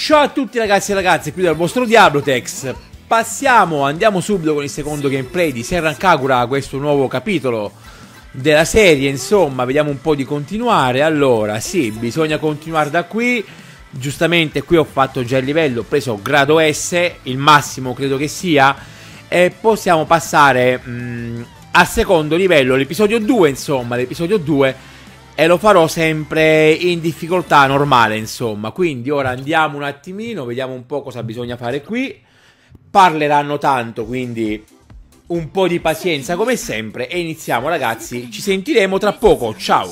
Ciao a tutti ragazzi e ragazze, qui dal vostro Diablotex. Andiamo subito con il secondo gameplay di Senran Kagura, questo nuovo capitolo della serie, insomma, vediamo un po' di continuare. Allora, sì, bisogna continuare da qui. Giustamente qui ho fatto già il livello, ho preso grado S, il massimo credo che sia, e possiamo passare al secondo livello, l'episodio 2, insomma, l'episodio 2. E lo farò sempre in difficoltà normale, insomma. Quindi ora andiamo un attimino, vediamo un po' cosa bisogna fare qui. Parleranno tanto, quindi un po' di pazienza come sempre. E iniziamo ragazzi, ci sentiremo tra poco, ciao!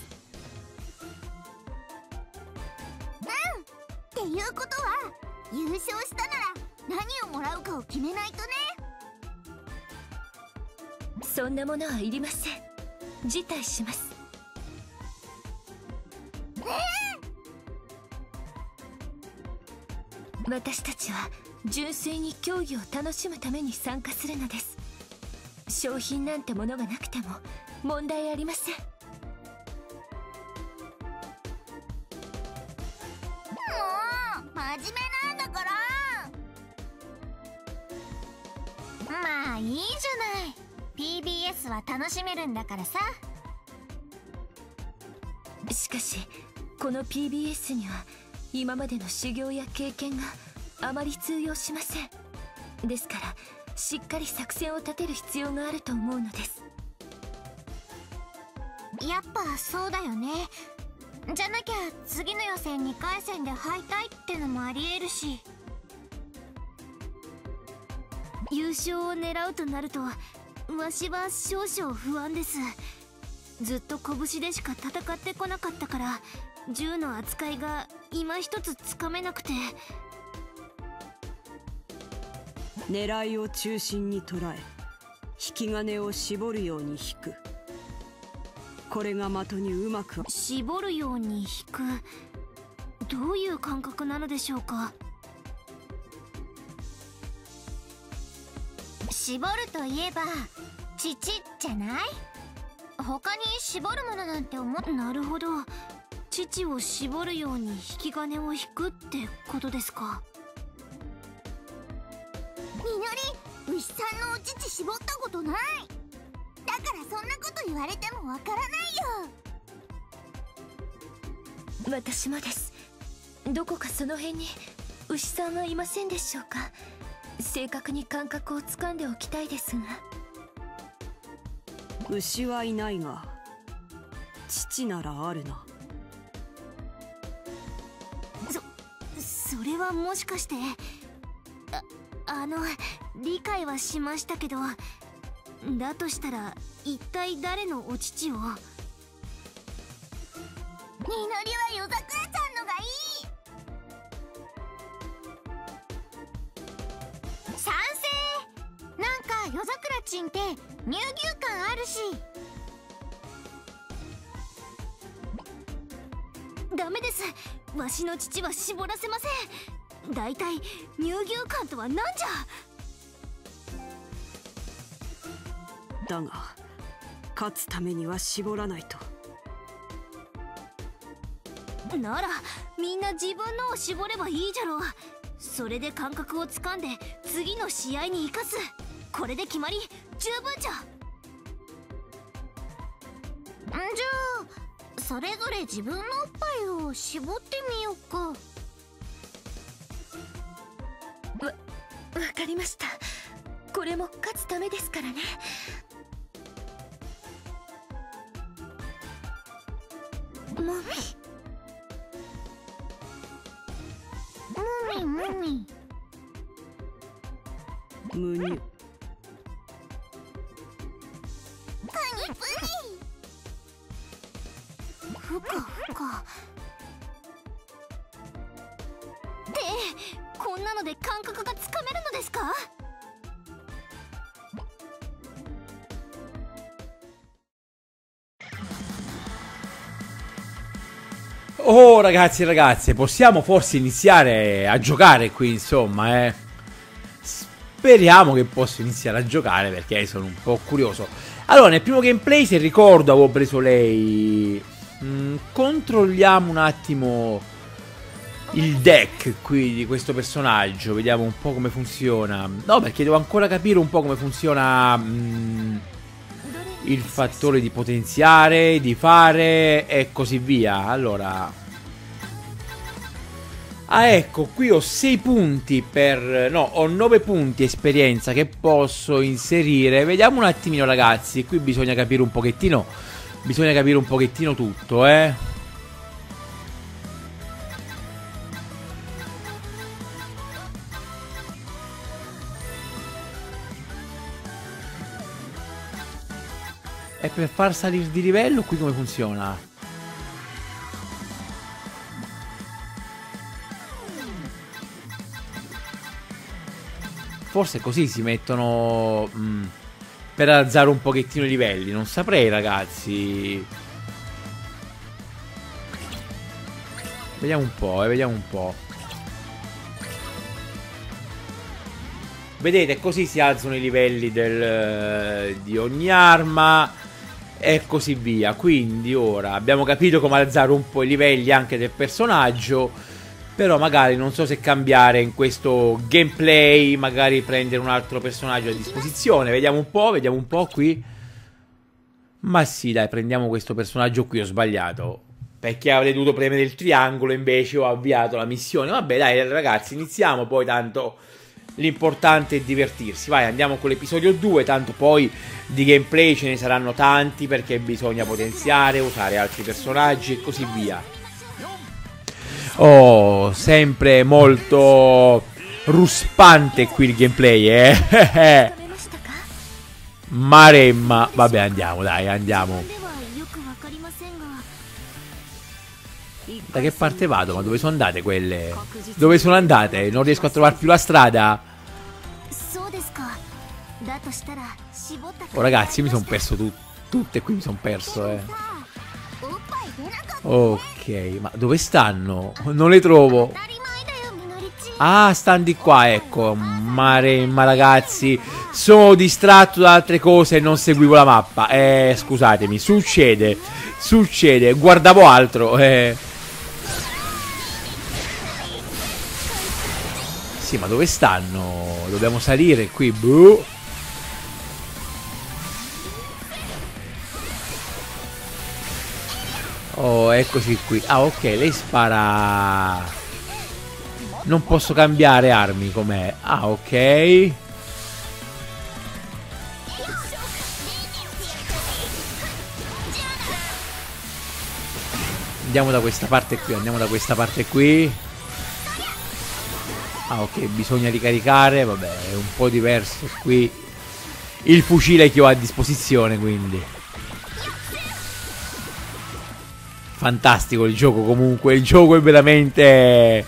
PBS は楽しめるんだからさ。しかしこの PBS には今までの修行や経験があまり通用しません。ですからしっかり作戦を立てる必要があると思うのです。やっぱそうだよね。じゃなきゃ次の予選2回戦で敗退ってのもありえるし、優勝を狙うとなるとわしは少々不安です。ずっと拳でしか戦ってこなかったから銃の扱いが今一つつかめなくて。 狙いを中心に捉え引き金を絞るように引く。これが的にうまく絞るように引く、どういう感覚なのでしょうか。絞るといえば乳じゃない？他に絞るものなんて思っ。なるほど、乳を絞るように引き金を引くってことですか。みのり、牛さんのお乳絞ったことない。だからそんなこと言われてもわからないよ。私もです。どこかその辺に牛さんはいませんでしょうか。正確に感覚をつかんでおきたいですが。 牛はいないが父ならあるな。 それはもしかして理解はしましたけど、だとしたら一体誰のお乳を。みのりは夜桜ちゃんのがいい。賛成。なんか夜桜ちんって乳牛感あるし。ダメです、わしの乳は絞らせません。だいたい乳牛感とはなんじゃ。 だが勝つためには絞らないと。 ならみんな自分のを絞ればいいじゃろう。それで感覚をつかんで次の試合に生かす。これで決まり十分じゃ。じゃあそれぞれ自分のおっぱいを絞ってみようか。わかりました。これも勝つためですからね。もみむみむにゅ。 プニプニ。ふかふか。ってこんなので感覚がつかめるのですか。 Oh ragazzi e ragazze, possiamo forse iniziare a giocare qui, insomma, Speriamo che possa iniziare a giocare perché sono un po' curioso. Allora, nel primo gameplay, se ricordo, avevo preso lei. Controlliamo un attimo il deck qui di questo personaggio. Vediamo un po' come funziona. No, perché devo ancora capire un po' come funziona il fattore di potenziare, di fare e così via. Allora, ah, ecco, qui ho 6 punti per... no, ho 9 punti esperienza che posso inserire. Vediamo un attimino, ragazzi. Qui bisogna capire un pochettino. Bisogna capire un pochettino tutto, E per far salire di livello qui come funziona? Forse così si mettono per alzare un pochettino i livelli. Non saprei, ragazzi. Vediamo un po', vediamo un po'. Vedete, così si alzano i livelli di ogni arma e così via. Quindi ora abbiamo capito come alzare un po' i livelli anche del personaggio, però magari non so se cambiare in questo gameplay, magari prendere un altro personaggio a disposizione. Vediamo un po' qui. Ma sì, dai, prendiamo questo personaggio qui. Ho sbagliato, perché avrei dovuto premere il triangolo, invece ho avviato la missione. Vabbè, dai, ragazzi, iniziamo, poi tanto l'importante è divertirsi. Vai, andiamo con l'episodio 2, tanto poi di gameplay ce ne saranno tanti, perché bisogna potenziare, usare altri personaggi e così via. Oh, sempre molto ruspante qui il gameplay, Maremma. Vabbè, andiamo, dai, andiamo. Da che parte vado? Ma dove sono andate quelle? Dove sono andate? Non riesco a trovare più la strada. Oh, ragazzi, mi sono perso tutte qui, mi sono perso, Ok, ma dove stanno? Non le trovo. Ah, stanno di qua, ecco. Maremma, ragazzi. Sono distratto da altre cose e non seguivo la mappa. Scusatemi, succede. Guardavo altro, Sì, ma dove stanno? Dobbiamo salire qui, boh. Oh, eccoci qui. Ah, ok, lei spara. Non posso cambiare armi com'è. Ah, ok. Andiamo da questa parte qui, Ah, ok, bisogna ricaricare. Vabbè, è un po' diverso qui il fucile che ho a disposizione, quindi fantastico il gioco. Comunque il gioco è veramente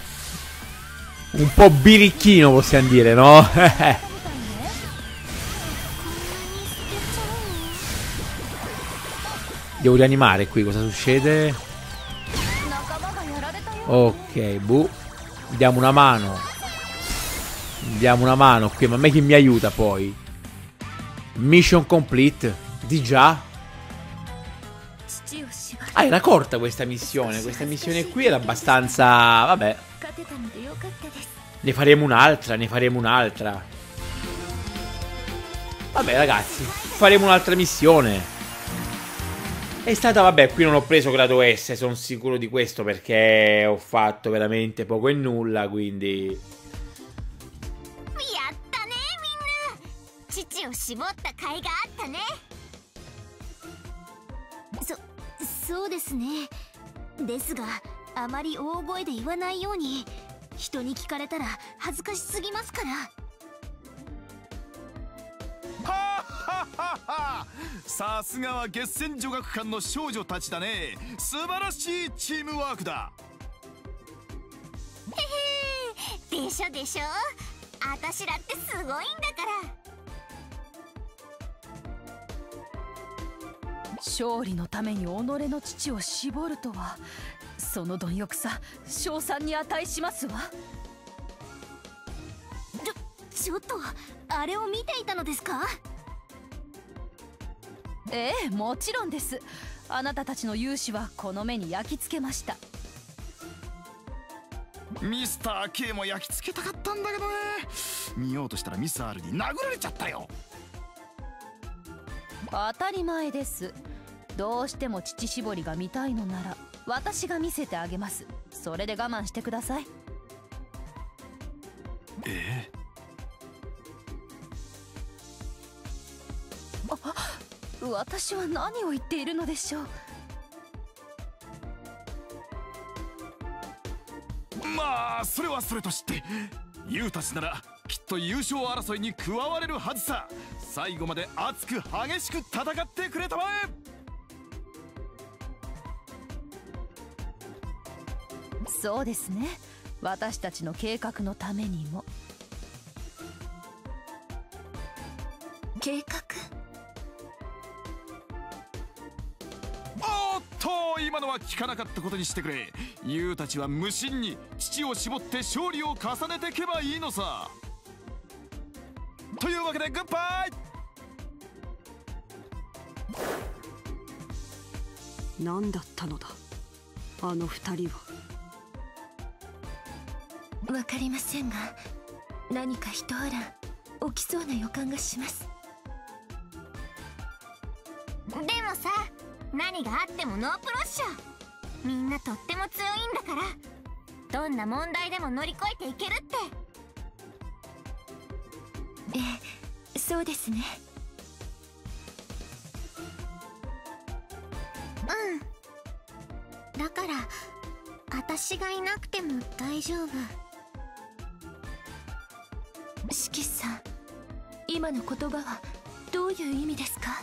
un po' birichino, possiamo dire, no? Devo rianimare qui, cosa succede? Ok, boh. Diamo una mano qui. Ma a me chi mi aiuta poi? Mission complete. Di già. Ah, era corta questa missione. Questa missione qui era abbastanza... Vabbè, ne faremo un'altra. Vabbè, ragazzi, faremo un'altra missione. È stata, vabbè, qui non ho preso grado S, sono sicuro di questo, perché ho fatto veramente poco e nulla, quindi... さすがは月戦女学館の少女たちだね。素晴らしいチームワークだ。 へへ、でしょでしょ。あたしらってすごいんだから。 勝利のために己の父を絞るとは、その貪欲さ称賛に値しますわ。 ちょっと、あれを見ていたのですか？ ええ、もちろんです。あなたたちの勇姿はこの目に焼き付けました。 ミスター K も焼き付けたかったんだけどね。見ようとしたらミス R に殴られちゃったよ。 当たり前です。どうしても乳搾りが見たいのなら私が見せてあげます。それで我慢してください。私は何を言っているのでしょう。 まあそれはそれとして、ユウたちならきっと優勝争いに加われるはずさ。最後まで熱く激しく戦ってくれたまえ。 そうですね、私たちの計画のためにも。 計画？ おっと、今のは聞かなかったことにしてくれ。ユウたちは無心に乳を絞って勝利を重ねていけばいいのさ。というわけでグッバイ。 何だったのだあの二人は。 わかりませんが、何か一波乱起きそうな予感がします。でもさ、何があってもノープロっしょ。みんなとっても強いんだから、どんな問題でも乗り越えていけるって。そうですね。だから私がいなくても大丈夫。指揮さん、今の言葉はどういう意味ですか？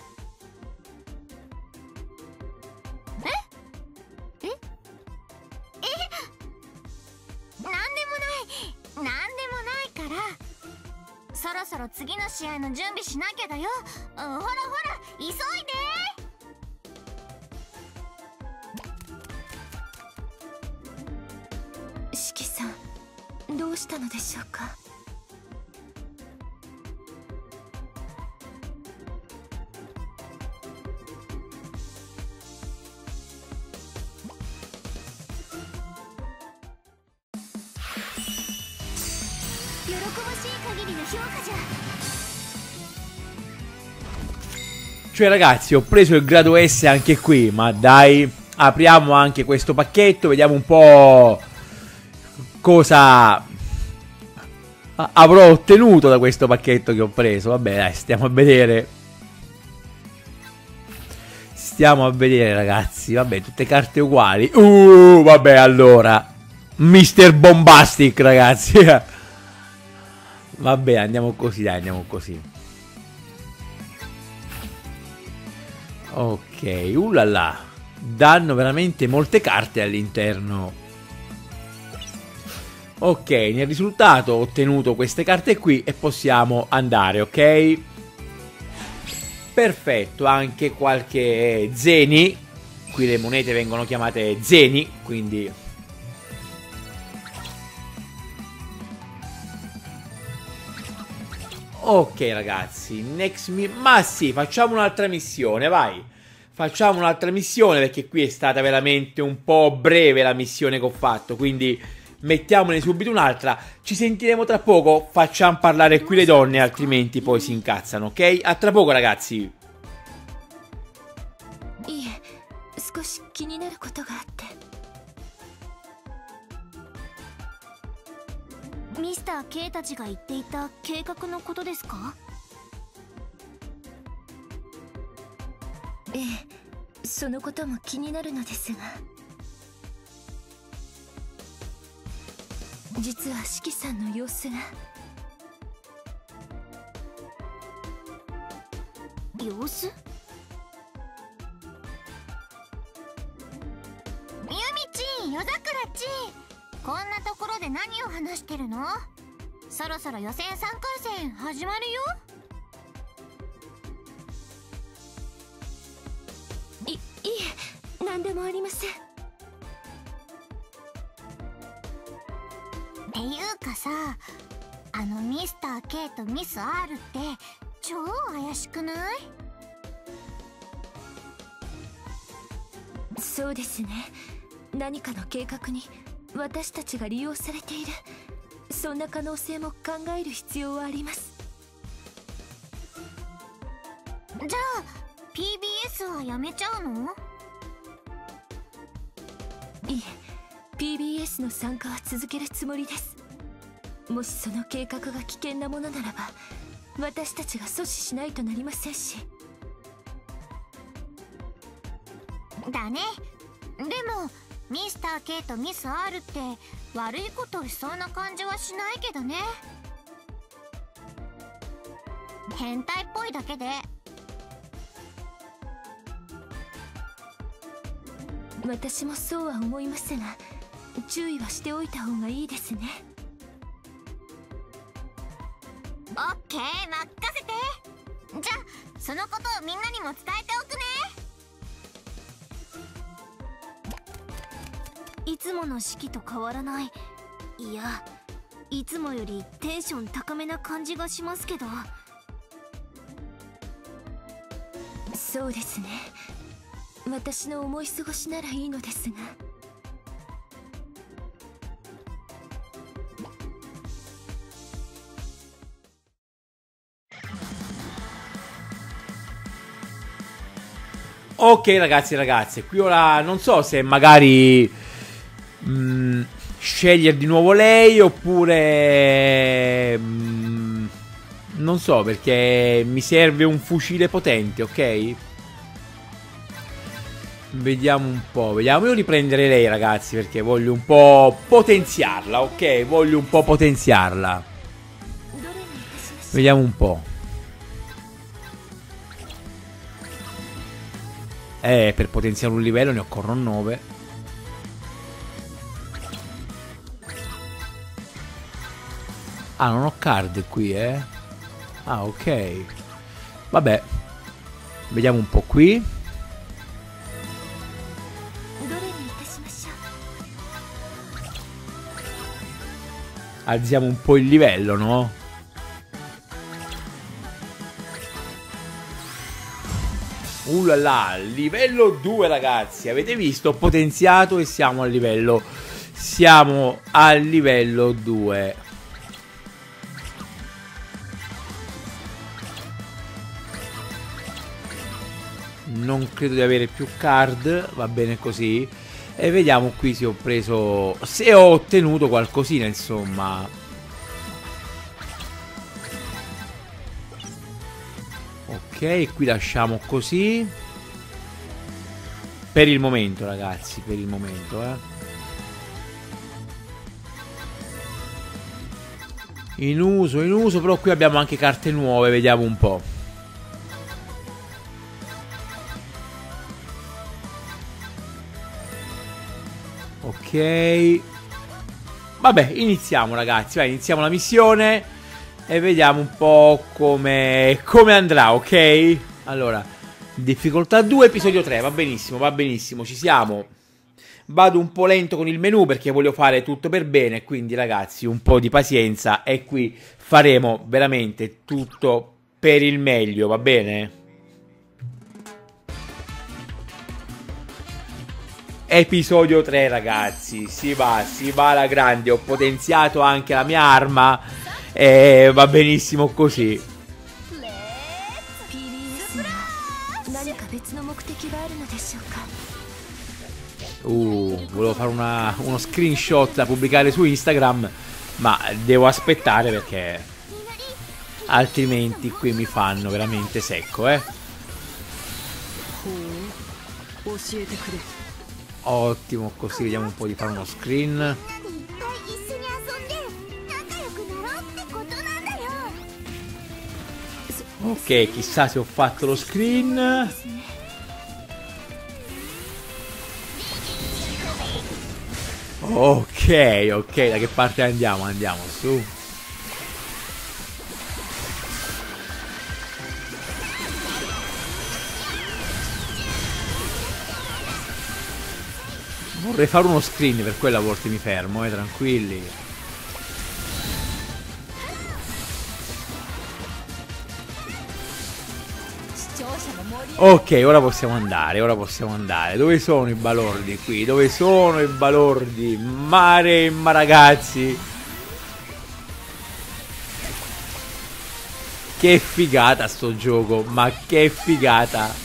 なんでもないから、そろそろ次の試合の準備しなきゃだよ。ほらほら急いで。指揮さん、どうしたのでしょうか？喜ばしい限りの評価じゃ。 Cioè ragazzi, ho preso il grado S anche qui, ma dai, apriamo anche questo pacchetto, vediamo un po' cosa avrò ottenuto da questo pacchetto che ho preso. Vabbè, dai, stiamo a vedere. Stiamo a vedere, ragazzi. Vabbè, tutte carte uguali. Vabbè, allora. Mr. Bombastic, ragazzi. Vabbè, andiamo così, dai, andiamo così. Ok, ulala. Danno veramente molte carte all'interno. Ok, nel risultato ho ottenuto queste carte qui e possiamo andare, ok? Perfetto, anche qualche zeni. Qui le monete vengono chiamate zeni, quindi... Ok ragazzi, ma sì, facciamo un'altra missione, vai. Facciamo un'altra missione perché qui è stata veramente un po' breve la missione che ho fatto, quindi mettiamone subito un'altra. Ci sentiremo tra poco, facciamo parlare qui le donne, altrimenti poi si incazzano, ok? A tra poco ragazzi. いえ、少し気になることがあって。ミスター K たちが言っていた計画のことですか？ええ、そのことも気になるのですが、実は指揮さんの様子が。様子？ゆみちん、夜桜ちん、こんなところで何を話してるの？そろそろ予選3回戦始まるよ。いえ、何でもありません。っていうかさ、あのミスター K とミス R って超怪しくない？そうですね。何かの計画に私たちが利用されている、そんな可能性も考える必要はあります。じゃあ PBS はやめちゃうの？いえ、 PBS の参加は続けるつもりです。もしその計画が危険なものならば私たちが阻止しないとなりませんし。だね。でもミスター K とミス R って悪いことをしそうな感じはしないけどね。変態っぽいだけで。私もそうは思いますが、注意はしておいた方がいいですね。オッケー、任せて。じゃあそのことをみんなにも伝えておくね。いつもの式と変わらない。いや、いつもよりテンション高めな感じがしますけど。そうですね、私の思い過ごしならいいのですが。 Ok ragazzi e ragazze, qui ora non so se magari scegliere di nuovo lei oppure non so, perché mi serve un fucile potente, ok? Vediamo un po', vediamo, io riprenderei lei ragazzi perché voglio un po' potenziarla, ok? Voglio un po' potenziarla. Vediamo un po'. Per potenziare un livello ne occorrono 9. Ah, non ho card qui, Ah, ok. Vabbè. Vediamo un po' qui. Alziamo un po' il livello, no? Là, livello 2 ragazzi, avete visto? Ho potenziato e siamo al livello 2. Non credo di avere più card, va bene così. E vediamo qui se ho preso, se ho ottenuto qualcosina, insomma. Ok, qui lasciamo così. Per il momento, ragazzi, per il momento, in uso, però qui abbiamo anche carte nuove, vediamo un po'. Ok. Vabbè, iniziamo ragazzi, vai, iniziamo la missione e vediamo un po' come andrà, ok? Allora, difficoltà 2, episodio 3, va benissimo, ci siamo. Vado un po' lento con il menu perché voglio fare tutto per bene, quindi ragazzi un po' di pazienza e qui faremo veramente tutto per il meglio, va bene? Episodio 3 ragazzi, si va alla grande, ho potenziato anche la mia arma e va benissimo così. Volevo fare uno screenshot da pubblicare su Instagram, ma devo aspettare perché altrimenti qui mi fanno veramente secco, Ottimo, così vediamo un po' di fare uno screen. Ok, chissà se ho fatto lo screen. Ok, da che parte andiamo? Andiamo su. Vorrei fare uno screen, per quello a volte mi fermo, tranquilli. Ok, ora possiamo andare, Dove sono i balordi qui? Dove sono i balordi? Ma ragazzi, che figata sto gioco, ma che figata.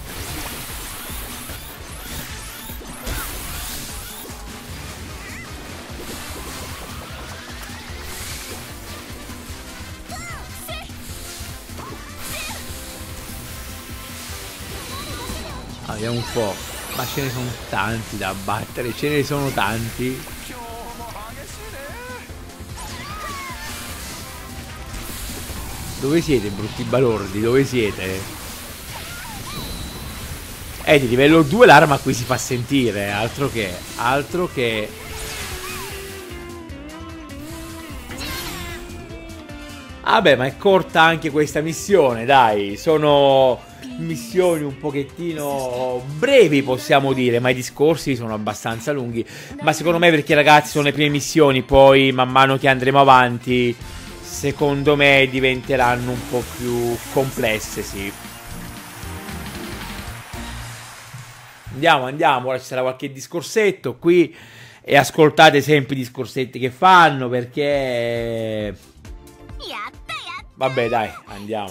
Vediamo un po'. Ma ce ne sono tanti da battere, ce ne sono tanti. Dove siete, brutti balordi? Dove siete? Di livello 2 l'arma qui si fa sentire. Altro che. Vabbè, ma è corta anche questa missione, dai. Sono missioni un pochettino brevi, possiamo dire, ma i discorsi sono abbastanza lunghi. Ma secondo me perché, ragazzi, sono le prime missioni, poi man mano che andremo avanti secondo me diventeranno un po' più complesse, sì. Andiamo, ora ci sarà qualche discorsetto qui e ascoltate sempre i discorsetti che fanno, perché vabbè, dai, andiamo.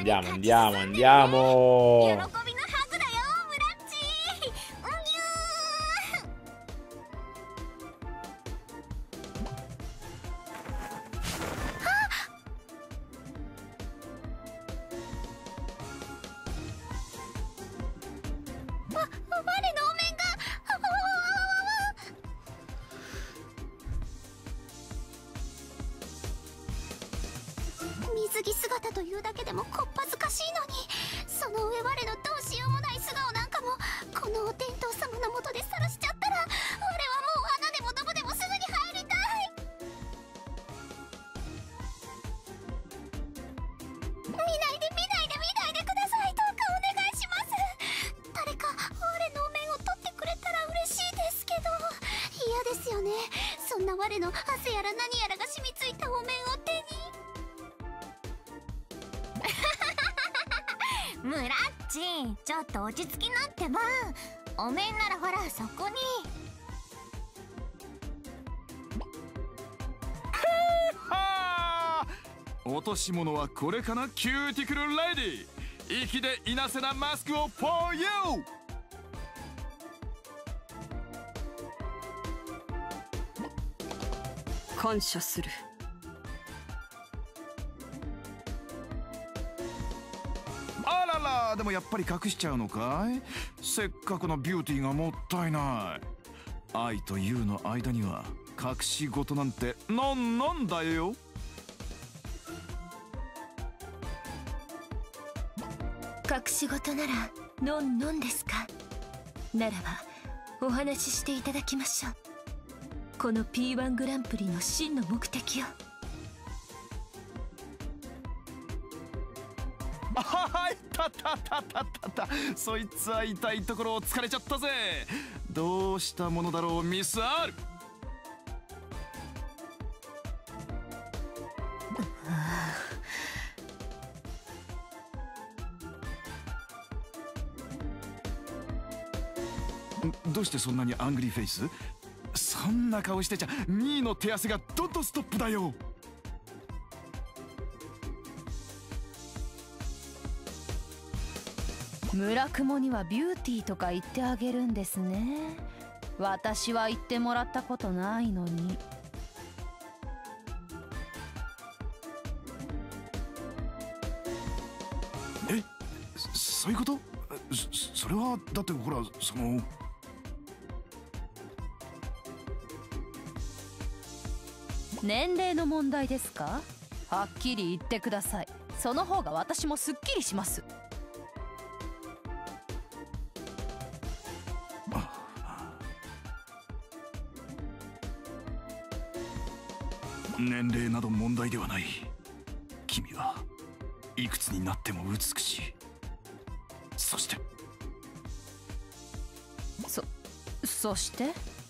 落とし物はこれかな、キューティクルレディ。息でいなせなマスクを for you。 感謝する。 あらら、でもやっぱり隠しちゃうのかい。せっかくのビューティーがもったいない。愛と優の間には隠し事なんてなんだよ。 隠し事ならのんですか。ならばお話ししていただきましょう。この P1 グランプリの真の目的を。 はい、たそいつは痛いところを突かれちゃったぜ。どうしたものだろう、ミス R。どうしてそんなにアングリーフェイス？そんな顔してちゃミーの手汗がドンとストップだよ。 村雲にはビューティーとか言ってあげるんですね。私は言ってもらったことないのに。 え、そういうこと？それはだってほら、その年齢の問題ですか？はっきり言ってください。その方が私もすっきりします。 年齢など問題ではない。君はいくつになっても美しい。そしてそして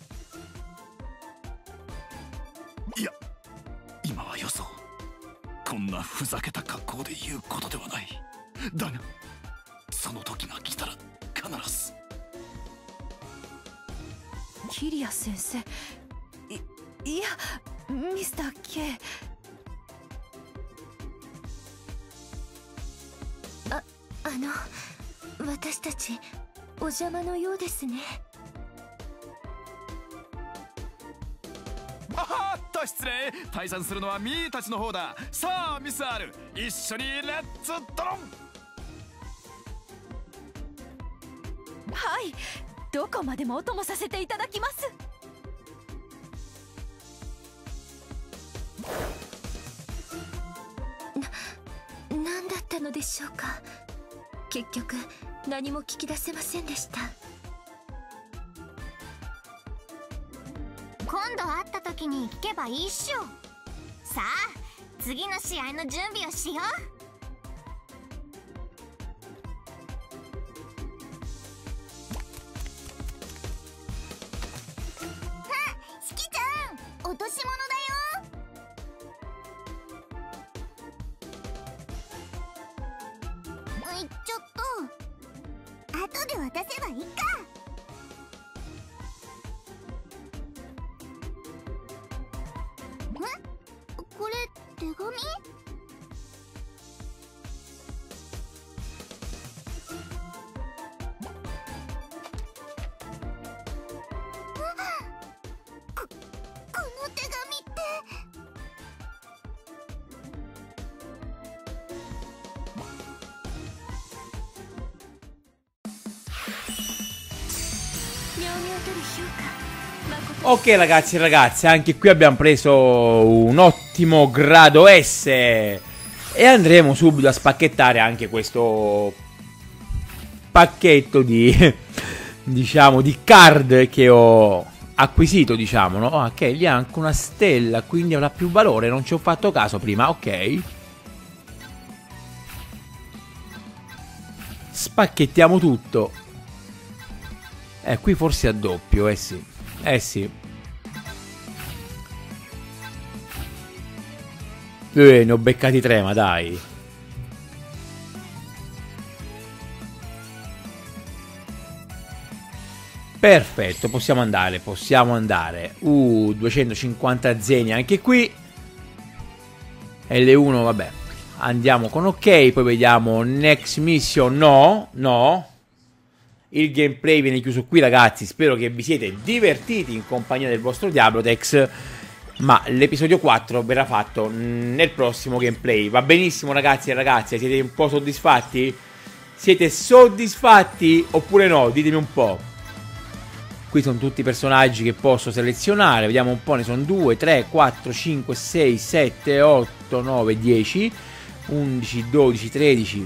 いや、今はよそう。こんなふざけた格好で言うことではない。だがその時が来たら必ず。 キリア先生、いやミスター K。 私たちお邪魔のようですね。 あっと失礼。退散するのはミーたちの方だ。さあミス R、 一緒にレッツドロン。 はい、どこまでもお供させていただきます。 何だったのでしょうか。結局何も聞き出せませんでした。 今度会った時に聞けばいいっしょ。さあ次の試合の準備をしよう。しきちゃん、落とし物だよ。ちょっと後で渡せばいいか。これ手紙？この手紙って Ok ragazzi e ragazze, anche qui abbiamo preso un ottimo grado S e andremo subito a spacchettare anche questo pacchetto di diciamo di card che ho acquisito, diciamo, no? Ok, lì ha anche una stella, quindi avrà più valore, non ci ho fatto caso prima, ok. Spacchettiamo tutto. Qui forse a doppio, eh sì. Sì. Ne ho beccati 3, ma dai. Perfetto, possiamo andare, 250 zeni anche qui. L1, vabbè. Andiamo con ok, poi vediamo next mission, no. Il gameplay viene chiuso qui ragazzi, spero che vi siete divertiti in compagnia del vostro Diablotex, ma l'episodio 4 verrà fatto nel prossimo gameplay. Va benissimo ragazzi e ragazze, siete un po' soddisfatti? Siete soddisfatti oppure no? Ditemi un po'. Qui sono tutti i personaggi che posso selezionare, vediamo un po', ne sono 2, 3, 4, 5, 6, 7, 8, 9, 10, 11, 12, 13...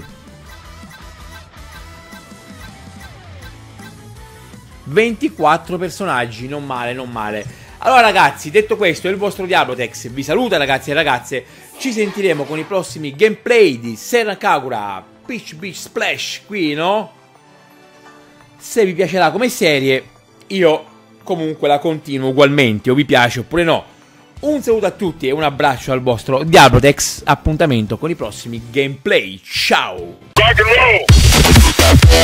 24 personaggi, non male, non male. Allora ragazzi, detto questo, il vostro Diablotex vi saluta ragazzi e ragazze. Ci sentiremo con i prossimi gameplay di Senran Kagura Peach Beach Splash qui, no? Se vi piacerà come serie, io comunque la continuo ugualmente, o vi piace oppure no. Un saluto a tutti e un abbraccio al vostro Diablotex. Appuntamento con i prossimi gameplay. Ciao!